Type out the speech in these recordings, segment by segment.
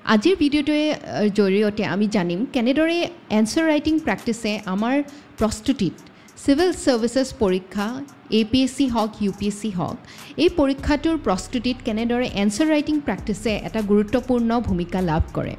আজিৰ ভিডিঅ'টোৰ জৰিয়তে আমি জানিম কেনেদৰে এনসাৰ ৰাইটিং প্ৰেক্টিছে আমাৰ প্ৰস্তুতিত সিভিল সাৰ্ভিসেছ পৰীক্ষা APSC হওক UPSC হওক এই পৰীক্ষাটোৰ প্ৰস্তুতিত কেনেদৰে এনসাৰ ৰাইটিং প্ৰেক্টিছে এটা গুৰুত্বপূৰ্ণ ভূমিকা লাভ কৰে।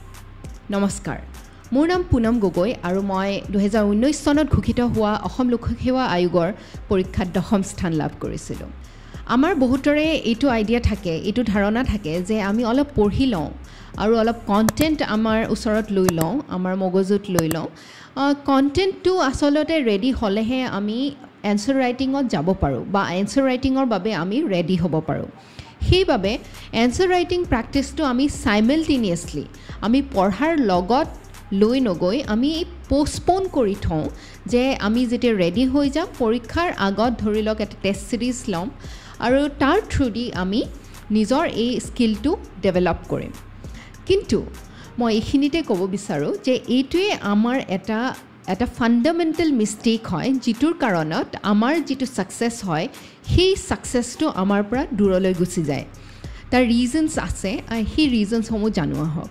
নমস্কাৰ, মোৰ নাম পুনম গগৈ আৰু মই 2019 চনত ঘোষিত হোৱা অসম লোক সেৱা আয়োগৰ পৰীক্ষাত 10ম স্থান লাভ কৰিছিলোঁ। আমাৰ বহুতৰে এইটো আইডিয়া থাকে, এইটো ধাৰণা থাকে যে আমি অলপ পঢ়ি লওঁ আৰু অলপ কণ্টেণ্ট আমাৰ ওচৰত লৈ লওঁ, আমাৰ মগজুত লৈ লওঁ। কণ্টেণ্টটো আচলতে ৰেডি হ'লেহে আমি এনসাৰ ৰাইটিঙত যাব পাৰোঁ বা এনসাৰ ৰাইটিঙৰ বাবে আমি ৰেডি হ'ব পাৰোঁ। সেইবাবে এনসাৰ ৰাইটিং প্ৰেক্টিছটো আমি চাইমেলটেনিয়াছলি আমি পঢ়াৰ লগত লৈ নগৈ আমি পোষ্টপোন কৰি থওঁ যে আমি যেতিয়া ৰেডি হৈ যাম পৰীক্ষাৰ আগত ধৰি লওক এটা টেষ্ট চিৰিজ ল'ম আৰু তাৰ থ্ৰুদি আমি নিজৰ এই স্কিলটো ডেভেলপ কৰিম। কিন্তু মই এইখিনিতে ক'ব বিচাৰোঁ যে এইটোৱে আমাৰ এটা ফাণ্ডামেণ্টেল মিষ্টেক হয়, যিটোৰ কাৰণত আমাৰ যিটো ছাকচেছ হয় সেই ছাকচেছটো আমাৰ পৰা দূৰলৈ গুচি যায়। তাৰ ৰিজনছ আছে, সেই ৰিজনছসমূহ জানোৱা হওক।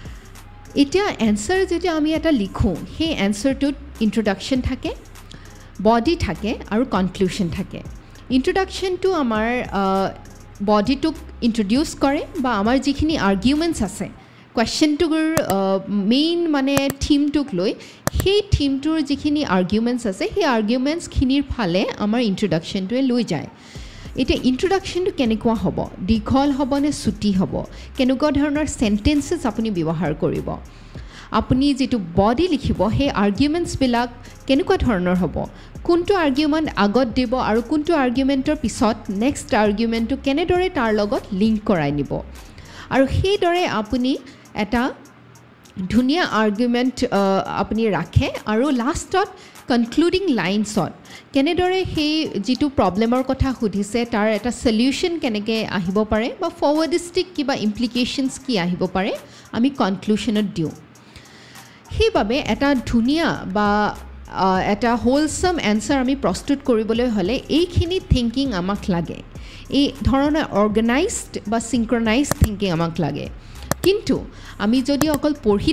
এতিয়া এনসাৰ যেতিয়া আমি এটা লিখোঁ সেই এনসাৰটোত ইন্ট্ৰডাকশ্যন থাকে, বডি থাকে আৰু কনক্লুশ্যন থাকে। ইন্ট্ৰডাকশ্যনটো আমাৰ বডিটোক ইন্ট্ৰডিউচ কৰে বা আমাৰ যিখিনি আৰ্গুমেণ্টছ আছে কুৱেশ্যনটোৰ মেইন মানে থিমটোক লৈ সেই থিমটোৰ যিখিনি আৰ্গুমেণ্টছ আছে সেই আৰ্গুমেণ্টছখিনিৰ ফালে আমাৰ ইন্ট্ৰডাকশ্যনটোৱে লৈ যায়। এতিয়া ইন্ট্ৰডাকশ্যনটো কেনেকুৱা হ'ব, দীঘল হ'ব নে চুটি হ'ব, কেনেকুৱা ধৰণৰ চেণ্টেন্সেছ আপুনি ব্যৱহাৰ কৰিব, আপুনি যিটো বডি লিখিব সেই আৰ্গুমেণ্টছবিলাক কেনেকুৱা ধৰণৰ হ'ব, কোনটো আৰ্গুমেণ্ট আগত দিব আৰু কোনটো আৰ্গুমেণ্টৰ পিছত নেক্সট আৰ্গুমেণ্টটো কেনেদৰে তাৰ লগত লিংক কৰাই নিব, আৰু সেইদৰে আপুনি এটা ধুনীয়া আৰ্গুমেণ্ট আপুনি ৰাখে আৰু লাষ্টত কনক্লুডিং লাইনছত কেনেদৰে সেই যিটো প্ৰব্লেমৰ কথা সুধিছে তাৰ এটা সলিউশ্যন কেনেকৈ আহিব পাৰে বা ফৰৱাৰ্ডিষ্টিক কিবা ইমপ্লিকেশ্যনছ কি আহিব পাৰে আমি কনক্লুশ্যনত দিওঁ। সেইবাবে এটা ধুনীয়া বা এটা হোলছম এনসাৰ আমি প্ৰস্তুত কৰিবলৈ হ'লে এইখিনি থিংকিং আমাক লাগে, এই ধৰণৰ অৰ্গেনাইজড বা চিংক্ৰনাইজড থিংকিং আমাক লাগে। কিন্তু আমি যদি অকল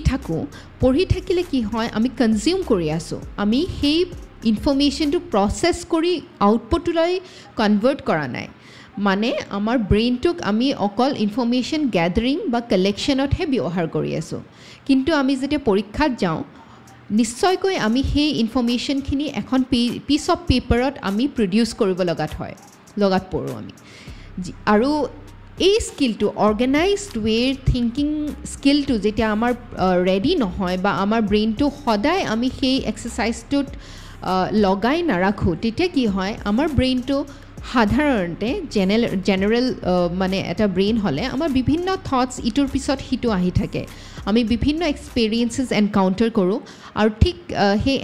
পঢ়ি থাকিলে কি হয়, আমি কনজিউম কৰি আছোঁ, আমি সেই ইনফৰ্মেশ্যনটো প্ৰচেছ কৰি আউটপুটলৈ কনভাৰ্ট কৰা নাই। মানে আমাৰ ব্ৰেইনটোক আমি অকল ইনফৰ্মেশ্যন গেডাৰিং বা কালেকশ্যনতহে ব্যৱহাৰ কৰি আছোঁ। কিন্তু আমি যেতিয়া পৰীক্ষাত যাওঁ নিশ্চয়কৈ আমি সেই ইনফৰ্মেশ্যনখিনি এখন পিচ অফ পেপাৰত আমি প্ৰডিউচ কৰিব লগাত পৰোঁ আমি। আৰু এই স্কিলটো অৰ্গেনাইজড ৱেৰ থিংকিং স্কিলটো যেতিয়া আমাৰ ৰেডি নহয় বা আমাৰ ব্ৰেইনটো সদায় আমি সেই এক্সাৰচাইজটোত লগাই নাৰাখোঁ, তেতিয়া কি হয় আমাৰ ব্ৰেইনটো সাধাৰণতে জেনেৰেল মানে এটা ব্ৰেইন হ'লে আমাৰ বিভিন্ন থটছ ইটোৰ পিছত সিটো আহি থাকে, আমি বিভিন্ন এক্সপেৰিয়েঞ্চেছ এনকাউণ্টাৰ কৰোঁ আৰু ঠিক সেই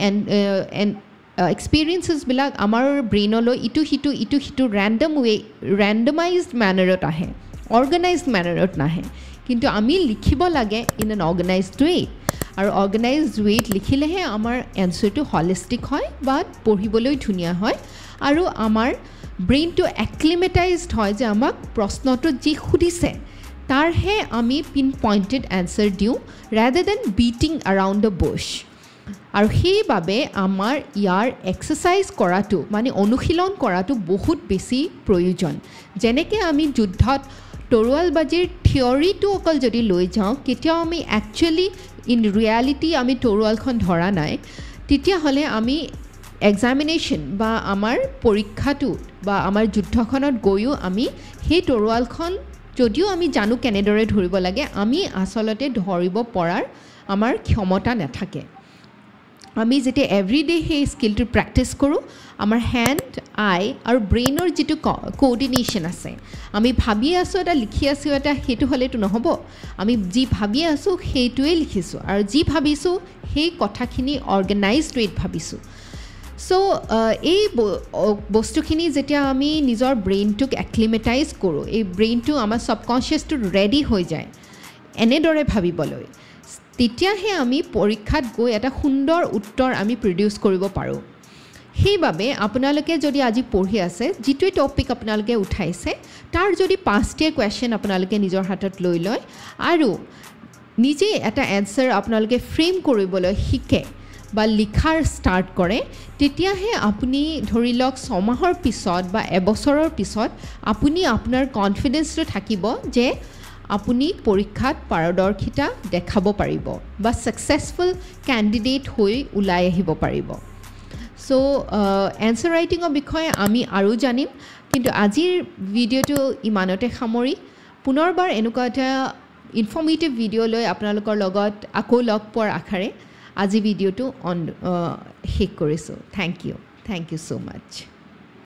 এক্সপেৰিয়েঞ্চেছবিলাক আমাৰ ব্ৰেইনলৈ ইটো সিটো ৰেণ্ডমাইজড মেনাৰত আহে, অৰ্গেনাইজড মেনাৰত নাহে। কিন্তু আমি লিখিব লাগে ইন এন অৰ্গেনাইজড ৱেত, আৰু অৰ্গেনাইজড ৱেত লিখিলেহে আমাৰ এনচাৰটো হলিষ্টিক হয় বা পঢ়িবলৈ ধুনীয়া হয় আৰু আমাৰ ব্ৰেইনটো এক্লিমেটাইজড হয় যে আমাক প্ৰশ্নটোত যি সুধিছে তাৰহে আমি পিন পইণ্টেড এনচাৰ দিওঁ rather than beating around the bush. আৰু সেইবাবে আমাৰ ইয়াৰ এক্সাৰচাইজ কৰাটো মানে অনুশীলন কৰাটো বহুত বেছি প্ৰয়োজন। যেনেকৈ আমি যুদ্ধত তৰোৱালবাজিৰ থিয়ৰিটো অকল যদি লৈ যাওঁ কেতিয়াও আমি একচুৱেলি ইন ৰিয়েলিটি আমি তৰোৱালখন ধৰা নাই, তেতিয়াহ'লে আমি এক্সামিনেশ্যন বা আমাৰ পৰীক্ষাটোত বা আমাৰ যুদ্ধখনত গৈও আমি সেই তৰোৱালখন যদিও আমি জানো কেনেদৰে ধৰিব লাগে আমি আচলতে ধৰিব পৰাৰ আমাৰ ক্ষমতা নাথাকে। আমি যেতিয়া এভৰিডে সেই স্কিলটো প্ৰেক্টিছ কৰোঁ আমাৰ হেণ্ড, আই আৰু ব্ৰেইনৰ যিটো কোঅৰ্ডিনেশ্যন আছে, আমি ভাবি আছোঁ এটা লিখি আছোঁ এটা, সেইটো হ'লেতো নহ'ব, আমি যি ভাবি আছোঁ সেইটোৱে লিখিছোঁ আৰু যি ভাবিছোঁ সেই কথাখিনি অৰ্গেনাইজড ৱেত ভাবিছোঁ। চ' এই বস্তুখিনি যেতিয়া আমি নিজৰ ব্ৰেইনটোক এক্লিমেটাইজ কৰোঁ, এই ব্ৰেইনটো আমাৰ ছাবকনচিয়াছটো ৰেডি হৈ যায় এনেদৰে ভাবিবলৈ, তেতিয়াহে আমি পৰীক্ষাত গৈ এটা সুন্দৰ উত্তৰ আমি প্ৰডিউচ কৰিব পাৰোঁ। সেইবাবে আপোনালোকে যদি আজি পঢ়ি আছে যিটোৱে টপিক আপোনালোকে উঠাইছে তাৰ যদি 5টা কুৱেশ্যন আপোনালোকে নিজৰ হাতত লৈ লয় আৰু নিজে এটা এনসাৰ আপোনালোকে ফ্ৰেম কৰিবলৈ শিকে বা লিখাৰ ষ্টাৰ্ট কৰে তেতিয়াহে আপুনি ধৰি লওক 6 মাহৰ পিছত বা এবছৰৰ পিছত আপুনি আপোনাৰ কনফিডেন্সটো থাকিব যে আপুনি পৰীক্ষাত পাৰদৰ্শিতা দেখাব পাৰিব বা সাকসেসফুল ক্যান্ডিডেট হৈ ওলাই আহিব পাৰিব সো এনসাৰ ৰাইটিংৰ বিষয়ে আমি আৰু জানিম কিন্তু আজিৰ ভিডিঅ'টো ইমানতে সামৰি পুনৰবাৰ এনেকুৱা এটা ইনফৰ্মেটিভ ভিডিঅ' লৈ আপোনালোকৰ লগত আকৌ লগ পোৱাৰ আশাৰে আজি ভিডিঅ'টো শেষ কৰিছোঁ থ্যাংক ইউ সো মাচ